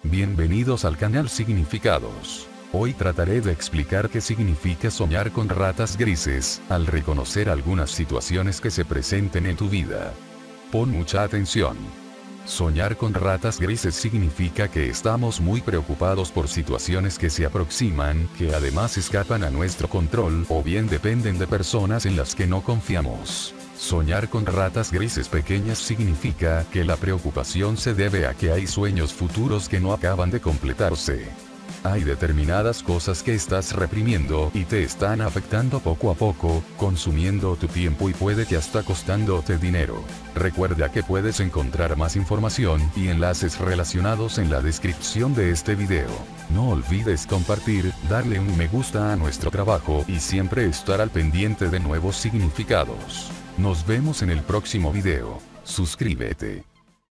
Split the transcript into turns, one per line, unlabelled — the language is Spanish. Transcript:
Bienvenidos al canal Significados. Hoy trataré de explicar qué significa soñar con ratas grises, al reconocer algunas situaciones que se presenten en tu vida. Pon mucha atención. Soñar con ratas grises significa que estamos muy preocupados por situaciones que se aproximan, que además escapan a nuestro control o bien dependen de personas en las que no confiamos. Soñar con ratas grises pequeñas significa que la preocupación se debe a que hay sueños futuros que no acaban de completarse. Hay determinadas cosas que estás reprimiendo y te están afectando poco a poco, consumiendo tu tiempo y puede que hasta costándote dinero. Recuerda que puedes encontrar más información y enlaces relacionados en la descripción de este video. No olvides compartir, darle un me gusta a nuestro trabajo y siempre estar al pendiente de nuevos significados. Nos vemos en el próximo video. Suscríbete.